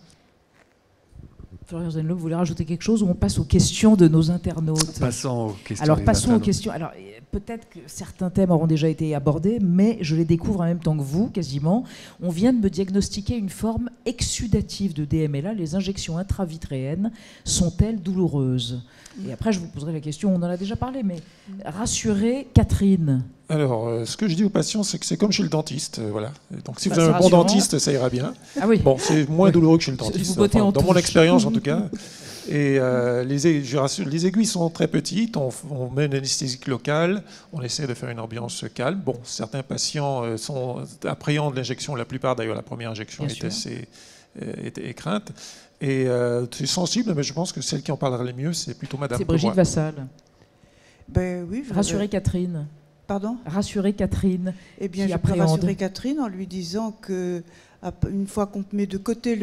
Florian Zenlo, vous voulez rajouter quelque chose ou on passe aux questions de nos internautes? Passons aux questions. Alors des passons aux internautes. questions. Alors peut-être que certains thèmes auront déjà été abordés, mais je les découvre en même temps que vous, quasiment. On vient de me diagnostiquer une forme exsudative de DMLA. Les injections intravitréennes sont-elles douloureuses? Et après, je vous poserai la question, on en a déjà parlé, mais rassurez Catherine. Alors, ce que je dis aux patients, c'est que c'est comme chez le dentiste. Voilà. Donc, si Bah, vous avez c'est un bon rassurant. dentiste, ça ira bien. Ah oui. Bon, c'est moins douloureux que chez le Vous dentiste, bottez en dans mon touche. expérience en tout cas. Et je rassure, les aiguilles sont très petites. On met une anesthésique locale. On essaie de faire une ambiance calme. Bon, certains patients appréhendent l'injection. La plupart, d'ailleurs, la première injection était crainte. Et c'est sensible, mais je pense que celle qui en parlera le mieux, c'est plutôt Madame. C'est Brigitte Vassal. Ben oui. Rassurez Catherine. Pardon? Rassurez Catherine. Eh bien, qui je peux appréhende. rassurer Catherine en lui disant que une fois qu'on met de côté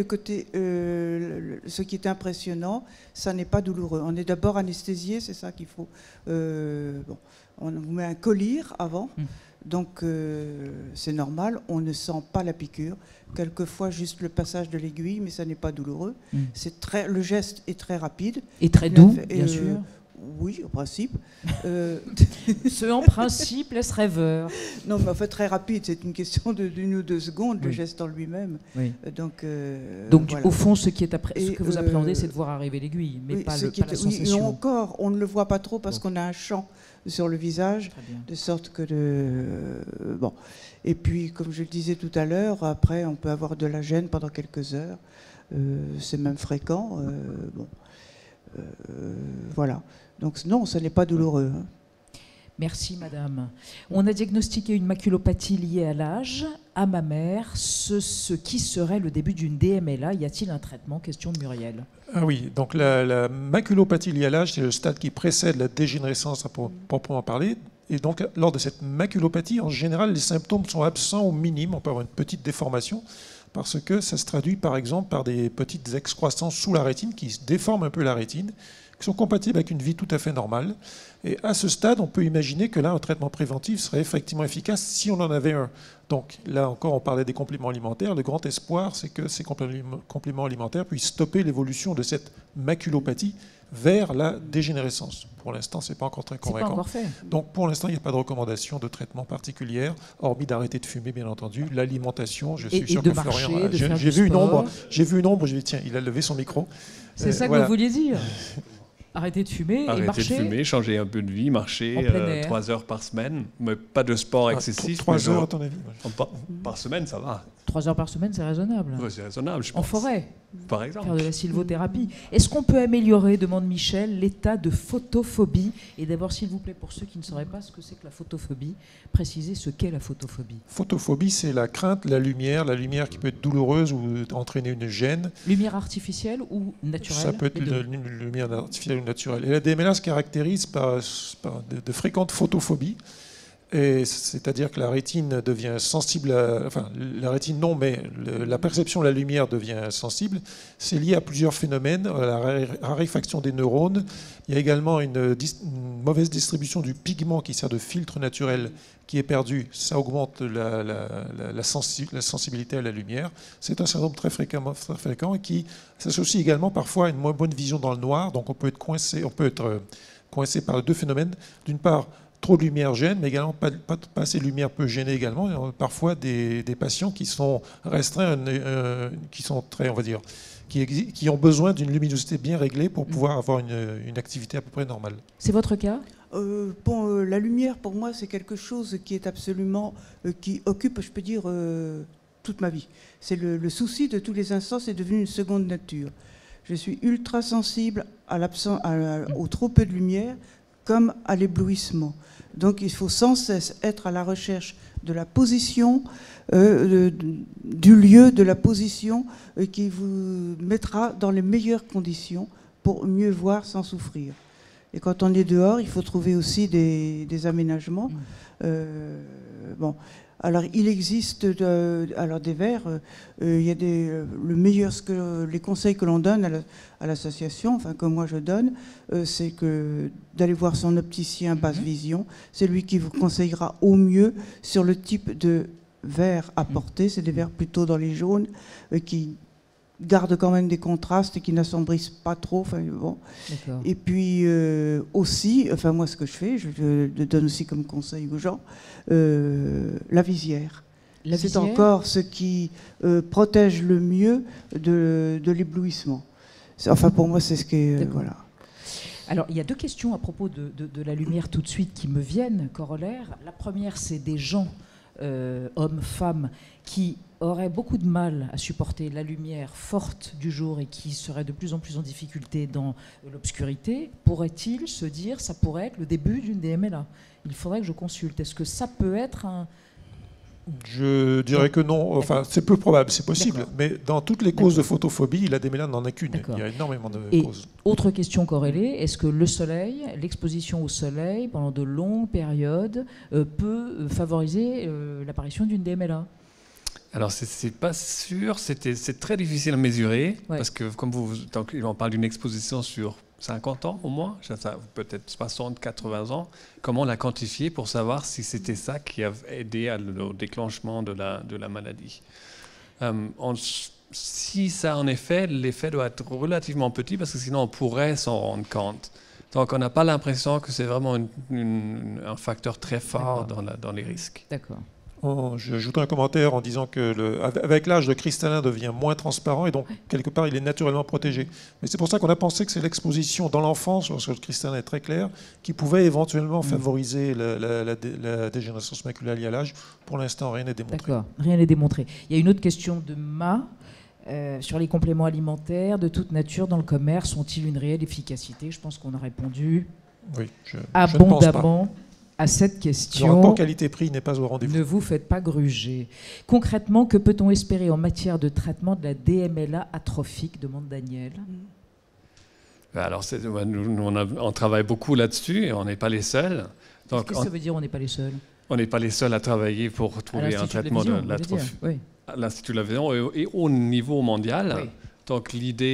ce qui est impressionnant, ça n'est pas douloureux. On est d'abord anesthésié, c'est ça qu'il faut. Bon, on vous met un collier avant, donc c'est normal. On ne sent pas la piqûre. Quelquefois juste le passage de l'aiguille, mais ça n'est pas douloureux. Le geste est très rapide. Et très doux, bien sûr. Oui, en principe. Ce en principe laisse rêveur. Non, mais en fait, très rapide. C'est une question d'une ou deux secondes, le geste en lui-même. Oui. Donc voilà. Au fond, ce que vous appréhendez, c'est de voir arriver l'aiguille, mais pas la sensation. Oui, encore, on ne le voit pas trop parce qu'on a un champ sur le visage, de sorte que bon. Et puis, comme je le disais tout à l'heure, après, on peut avoir de la gêne pendant quelques heures. C'est même fréquent. Voilà. Donc non, ce n'est pas douloureux. Merci madame. On a diagnostiqué une maculopathie liée à l'âge, à ma mère. Ce qui serait le début d'une DMLA, y a-t-il un traitement? Question de Muriel. Ah oui, donc la maculopathie liée à l'âge, c'est le stade qui précède la dégénérescence, à proprement parler. Et donc, lors de cette maculopathie, en général, les symptômes sont absents ou minimes. On peut avoir une petite déformation parce que ça se traduit, par exemple, par des petites excroissances sous la rétine qui déforment un peu la rétine, qui sont compatibles avec une vie tout à fait normale. Et à ce stade, on peut imaginer que là, un traitement préventif serait effectivement efficace si on en avait un. Donc là encore, on parlait des compléments alimentaires. Le grand espoir, c'est que ces compléments alimentaires puissent stopper l'évolution de cette maculopathie vers la dégénérescence. Pour l'instant, ce n'est pas encore très convaincant. C'est pas encore fait. Donc pour l'instant, il n'y a pas de recommandation de traitement particulière, hormis d'arrêter de fumer, bien entendu. L'alimentation, je suis sûr que Florian... J'ai vu une ombre, je lui ai dit, tiens, il a levé son micro. C'est ça que vous vouliez dire? Arrêter de fumer et marcher. Arrêter de fumer, changer un peu de vie, marcher 3 heures par semaine, mais pas de sport excessif. 3 heures à ton avis? Par semaine, ça va. 3 heures par semaine, c'est raisonnable. Ouais, c'est raisonnable, je pense. En forêt, par exemple. faire de la sylvothérapie. Est-ce qu'on peut améliorer, demande Michel, l'état de photophobie? Et d'abord, s'il vous plaît, pour ceux qui ne sauraient pas ce que c'est que la photophobie, précisez ce qu'est la photophobie. Photophobie, c'est la crainte de la lumière qui peut être douloureuse ou entraîner une gêne. Lumière artificielle ou naturelle? Ça peut être une lumière artificielle ou naturelle. Et la DMLA se caractérise par de fréquentes photophobies. C'est-à-dire que la rétine devient sensible, la rétine non, mais la perception de la lumière devient sensible. C'est lié à plusieurs phénomènes, à la raréfaction des neurones. Il y a également une mauvaise distribution du pigment qui sert de filtre naturel qui est perdu. Ça augmente la sensibilité à la lumière. C'est un syndrome très fréquent et qui s'associe également parfois à une moins bonne vision dans le noir. Donc on peut être coincé par deux phénomènes. D'une part, trop de lumière gêne, mais également pas assez de lumière peut gêner également. Il y a parfois des patients qui sont restreints, qui sont très, on va dire, qui ont besoin d'une luminosité bien réglée pour pouvoir avoir une activité à peu près normale. C'est votre cas? La lumière, pour moi, c'est quelque chose qui est absolument... qui occupe, je peux dire, toute ma vie. C'est le souci de tous les instants, c'est devenu une seconde nature. Je suis ultra sensible au trop peu de lumière, comme à l'éblouissement. Donc il faut sans cesse être à la recherche de la position, du lieu, de la position qui vous mettra dans les meilleures conditions pour mieux voir sans souffrir. Et quand on est dehors, il faut trouver aussi des aménagements. Bon. Alors, il existe des verres. Il y a le meilleur, les conseils que l'on donne à l'association, enfin que moi je donne, c'est d'aller voir son opticien basse vision. C'est lui qui vous conseillera au mieux sur le type de verre à porter. C'est des verres plutôt dans les jaunes qui gardent quand même des contrastes et qui n'assombrissent pas trop. Enfin, bon. Et puis aussi, enfin moi ce que je fais, je le donne aussi comme conseil aux gens, la visière. C'est encore ce qui protège le mieux de l'éblouissement. Enfin pour moi c'est ce qui est... voilà. Alors il y a deux questions à propos de la lumière tout de suite qui me viennent, corollaire. La première, c'est des gens, hommes, femmes, qui auraient beaucoup de mal à supporter la lumière forte du jour et qui seraient de plus en plus en difficulté dans l'obscurité. Pourrait-il se dire, ça pourrait être le début d'une DMLA? Il faudrait que je consulte. Est-ce que ça peut être un... Je dirais que non. Enfin, c'est peu probable, c'est possible. Mais dans toutes les causes de photophobie, la DMLA n'en a qu'une. Il y a énormément de causes. Autre question corrélée, est-ce que le soleil, l'exposition au soleil pendant de longues périodes peut favoriser l'apparition d'une DMLA? Alors, c'est pas sûr, c'est très difficile à mesurer, parce que comme on parle d'une exposition sur 50 ans au moins, peut-être 60, 80 ans, comment la quantifier pour savoir si c'était ça qui a aidé au déclenchement de la maladie? Si ça, en effet, l'effet doit être relativement petit, parce que sinon on pourrait s'en rendre compte. Donc on n'a pas l'impression que c'est vraiment un facteur très fort dans les risques. D'accord. J'ajoute un commentaire en disant que avec l'âge, le cristallin devient moins transparent et donc quelque part il est naturellement protégé. Mais c'est pour ça qu'on a pensé que c'est l'exposition dans l'enfance, lorsque le cristallin est très clair, qui pouvait éventuellement favoriser la dégénérescence maculaire liée à l'âge. Pour l'instant, rien n'est démontré. D'accord, rien n'est démontré. Il y a une autre question de sur les compléments alimentaires de toute nature dans le commerce, ont-ils une réelle efficacité? Je pense qu'on a répondu abondamment à cette question. Le rapport qualité-prix n'est pas au rendez-vous. Ne vous faites pas gruger. Concrètement, que peut-on espérer en matière de traitement de la DMLA atrophique, demande Daniel. Alors, on travaille beaucoup là-dessus et on n'est pas les seuls. Qu'est-ce que ça veut dire on n'est pas les seuls? On n'est pas les seuls à travailler pour trouver un traitement de l'atrophie. Oui. À l'Institut de la Vision et au niveau mondial. Oui. Donc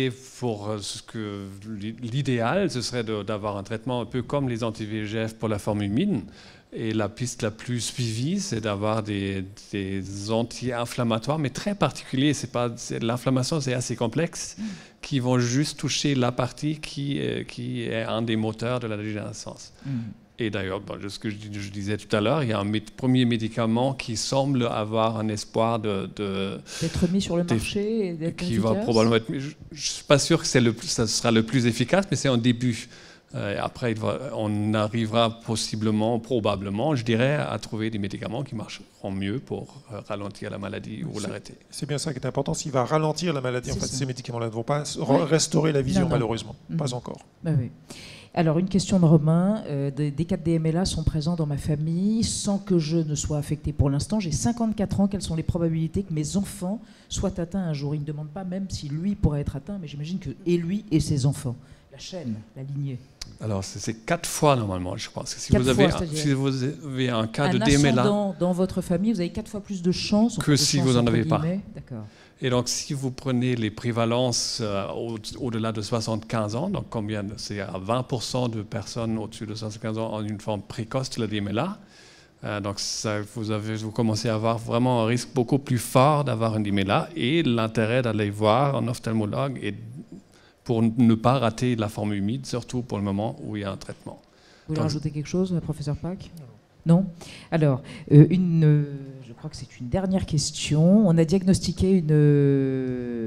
l'idéal, ce serait d'avoir un traitement un peu comme les anti-VEGF pour la forme humide. Et la piste la plus suivie, c'est d'avoir des anti-inflammatoires, mais très particuliers. L'inflammation, c'est assez complexe, qui vont juste toucher la partie qui est un des moteurs de la dégénérescence. Et d'ailleurs, ce que je disais tout à l'heure, il y a un premier médicament qui semble avoir un espoir d'être mis sur le marché et d'être efficace. Va probablement être, je ne suis pas sûr que ça sera le plus efficace, mais c'est un début. Après, on arrivera probablement, je dirais, à trouver des médicaments qui marcheront mieux pour ralentir la maladie ou l'arrêter. C'est bien ça qui est important. S'il va ralentir la maladie, en fait, ces médicaments-là ne vont pas restaurer la vision, malheureusement. Pas encore. Oui. Alors, une question de Romain. Des cas de DMLA sont présents dans ma famille sans que je ne sois affecté pour l'instant. J'ai 54 ans. Quelles sont les probabilités que mes enfants soient atteints un jour? Il ne demande pas même si lui pourrait être atteint, mais j'imagine que et lui et ses enfants. La chaîne, la lignée. Alors, c'est 4 fois normalement, je pense. Si vous avez un cas de DMLA... dans votre famille, vous avez 4 fois plus de chances... Que si vous n'en avez pas. D'accord. Et donc, si vous prenez les prévalences au-delà de 75 ans, donc c'est à 20% de personnes au-dessus de 75 ans en une forme précoce de la DMLA, donc vous commencez à avoir vraiment un risque beaucoup plus fort d'avoir une DMLA, et l'intérêt d'aller voir un ophtalmologue pour ne pas rater la forme humide, surtout pour le moment où il y a un traitement. Vous voulez rajouter quelque chose, professeur Pack? Non. Alors, je crois que c'est une dernière question. On a diagnostiqué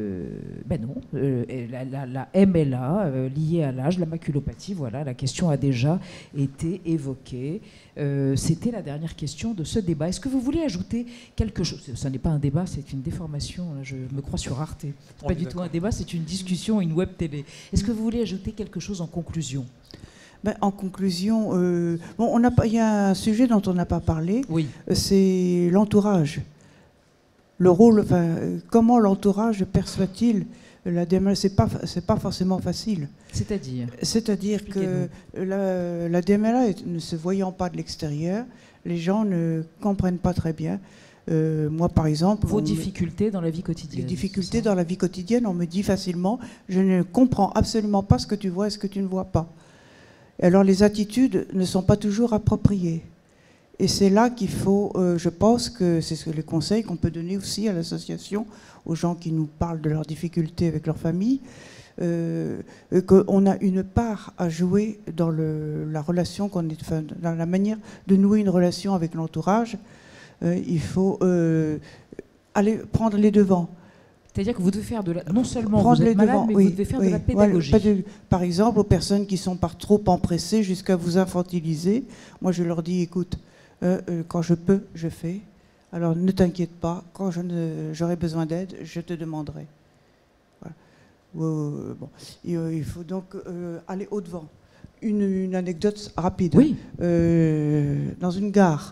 ben non, la MLA liée à l'âge, la maculopathie, voilà, la question a déjà été évoquée. C'était la dernière question de ce débat. Est-ce que vous voulez ajouter quelque chose? Ce n'est pas un débat, c'est une déformation. Là, je me crois sur Arte. C'est pas du tout un débat, c'est une discussion, une web télé. Est-ce que vous voulez ajouter quelque chose en conclusion? Ben, en conclusion, il y a un sujet dont on n'a pas parlé, oui. C'est l'entourage. Le rôle, comment l'entourage perçoit-il la DMLA? C'est pas forcément facile. C'est-à-dire que la DMLA, ne se voyant pas de l'extérieur, les gens ne comprennent pas très bien. Moi, par exemple... Vos difficultés dans la vie quotidienne. Les difficultés dans la vie quotidienne, on me dit facilement, je ne comprends absolument pas ce que tu vois et ce que tu ne vois pas. Alors les attitudes ne sont pas toujours appropriées. Et c'est là qu'il faut, je pense que c'est les conseils qu'on peut donner aussi à l'association, aux gens qui nous parlent de leurs difficultés avec leur famille, qu'on a une part à jouer dans la relation, dans la manière de nouer une relation avec l'entourage. Il faut aller prendre les devants. C'est-à-dire que vous devez faire non seulement vous êtes malade, mais vous devez faire de la pédagogie. Voilà, par exemple, aux personnes qui sont par trop empressées jusqu'à vous infantiliser, moi je leur dis, écoute, quand je peux, je fais. Alors ne t'inquiète pas, quand j'aurai besoin d'aide, je te demanderai. Voilà. Il faut donc aller au-devant. Une anecdote rapide. Oui. Dans une gare,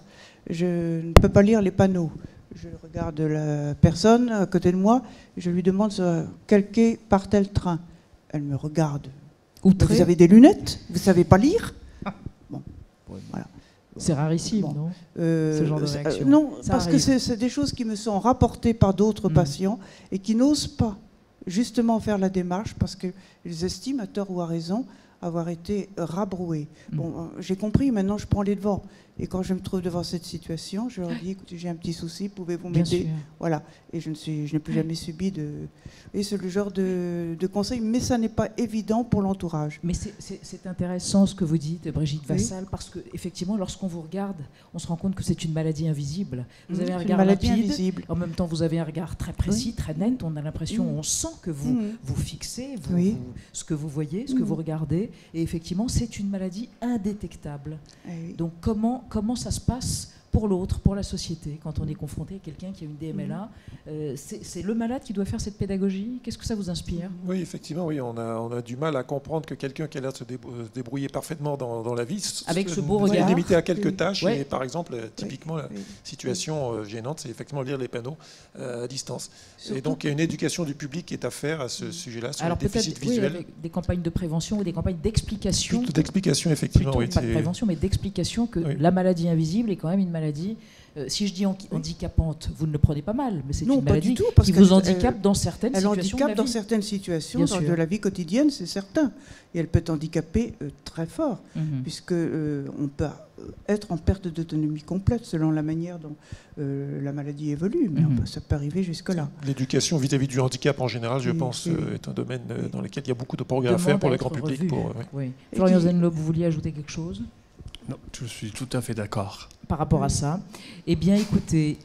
je ne peux pas lire les panneaux. Je regarde la personne à côté de moi, je lui demande sur quel quai part-elle le train. Elle me regarde. Outré. Vous avez des lunettes? Vous ne savez pas lire? Bon, voilà. C'est rarissime, non? Ce genre de réaction. Non, parce que c'est des choses qui me sont rapportées par d'autres patients et qui n'osent pas justement faire la démarche parce qu'ils estiment, à tort ou à raison, avoir été rabroués. Bon, j'ai compris, maintenant je prends les devants. Et quand je me trouve devant cette situation, je leur dis, écoutez, j'ai un petit souci, pouvez-vous m'aider? Voilà. Et je n'ai plus jamais subi de... Et c'est le genre de conseil, mais ça n'est pas évident pour l'entourage. Mais c'est intéressant ce que vous dites, Brigitte Vassal, parce qu'effectivement, lorsqu'on vous regarde, on se rend compte que c'est une maladie invisible. Vous avez un regard rapide, invisible. En même temps, vous avez un regard très précis, très net. On a l'impression, on sent que vous fixez ce que vous voyez, ce que vous regardez. Et effectivement, c'est une maladie indétectable. Donc comment ça se passe pour l'autre, pour la société, quand on est confronté à quelqu'un qui a une DMLA? C'est le malade qui doit faire cette pédagogie? Qu'est-ce que ça vous inspire? Oui, effectivement, oui, on a du mal à comprendre que quelqu'un qui a l'air de se débrouiller parfaitement dans la vie, avec ce beau regard, est limité à quelques tâches. Et par exemple, typiquement, la situation gênante, c'est effectivement lire les panneaux à distance. Surtout, et donc, il y a une éducation du public qui est à faire à ce sujet-là, sur les déficits visuels. Avec des campagnes de prévention ou des campagnes d'explication. D'explication, effectivement. Plutôt, pas de prévention, mais d'explication que la maladie invisible est quand même une maladie. Si je dis handicapante, vous ne le prenez pas mal, mais c'est une maladie qui vous handicape dans certaines situations. Elle handicape dans certaines situations de la vie quotidienne, c'est certain. Et elle peut handicaper très fort, puisque on peut être en perte d'autonomie complète selon la manière dont la maladie évolue, mais ça peut arriver jusque-là. L'éducation vis-à-vis du handicap en général, je pense, est un domaine dans lequel il y a beaucoup de progrès à faire pour le grand public. Florian Zenlob, vous vouliez ajouter quelque chose? Non, je suis tout à fait d'accord. Par rapport à ça, eh bien, écoutez,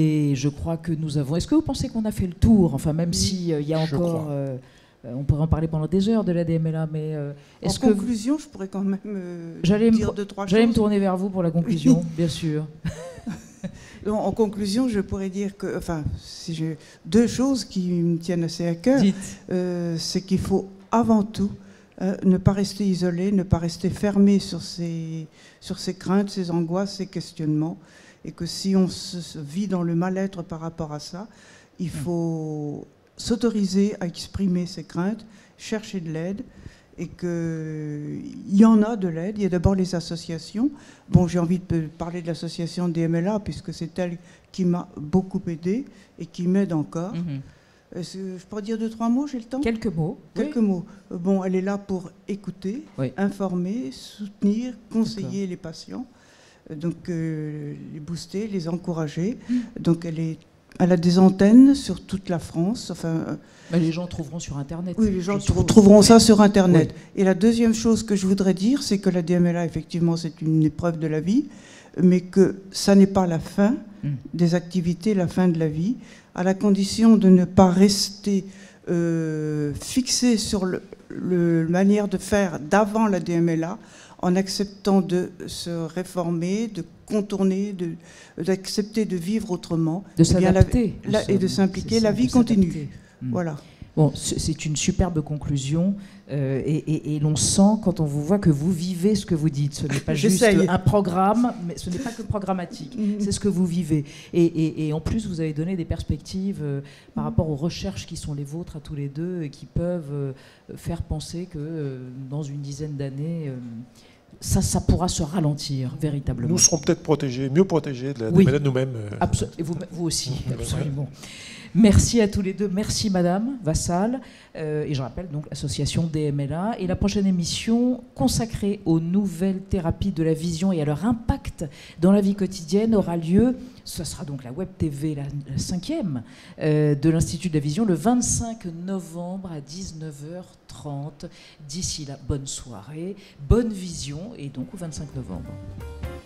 je crois que nous avons... Est-ce que vous pensez qu'on a fait le tour? Enfin, même s'il y a encore... on pourrait en parler pendant des heures de la DMLA, mais... en conclusion, je pourrais quand même dire 2-3 choses. J'allais me tourner vers vous pour la conclusion, bien sûr. En conclusion, je pourrais dire que... Enfin, si j'ai 2 choses qui me tiennent assez à cœur. C'est qu'il faut avant tout ne pas rester isolé, ne pas rester fermé sur ses craintes, ses angoisses, ses questionnements, et que si on se vit dans le mal-être par rapport à ça, il faut s'autoriser à exprimer ses craintes, chercher de l'aide, et qu'il y en a de l'aide. Il y a d'abord les associations. Bon, j'ai envie de parler de l'association DMLA, puisque c'est elle qui m'a beaucoup aidée et qui m'aide encore. Je peux dire 2-3 mots, j'ai le temps? Quelques mots. Mots. Bon, elle est là pour écouter, informer, soutenir, conseiller les patients, donc les booster, les encourager. Donc elle a des antennes sur toute la France. Enfin, les gens trouveront sur Internet. Oui, les gens trouveront ça sur Internet. Et la deuxième chose que je voudrais dire, c'est que la DMLA, effectivement, c'est une épreuve de la vie, mais que ça n'est pas la fin des activités, la fin de la vie, à la condition de ne pas rester fixé sur la manière de faire d'avant la DMLA, en acceptant de se réformer, de contourner, d'accepter de vivre autrement. De s'adapter. Et de s'impliquer, la vie continue. Voilà. Bon, c'est une superbe conclusion et l'on sent quand on vous voit que vous vivez ce que vous dites. Ce n'est pas juste un programme, mais ce n'est pas que programmatique, c'est ce que vous vivez. Et en plus, vous avez donné des perspectives par rapport aux recherches qui sont les vôtres à tous les deux et qui peuvent faire penser que dans une dizaine d'années, ça pourra se ralentir véritablement. Nous serons peut-être protégés, mieux protégés de la DMLA nous-mêmes. Et vous aussi, absolument. Merci à tous les deux. Merci Madame Vassal. Et je rappelle donc l'association DMLA. Et la prochaine émission consacrée aux nouvelles thérapies de la vision et à leur impact dans la vie quotidienne aura lieu, ce sera donc la Web TV, la 5e de l'Institut de la Vision, le 25 novembre à 19h30. D'ici là, bonne soirée, bonne vision et donc au 25 novembre.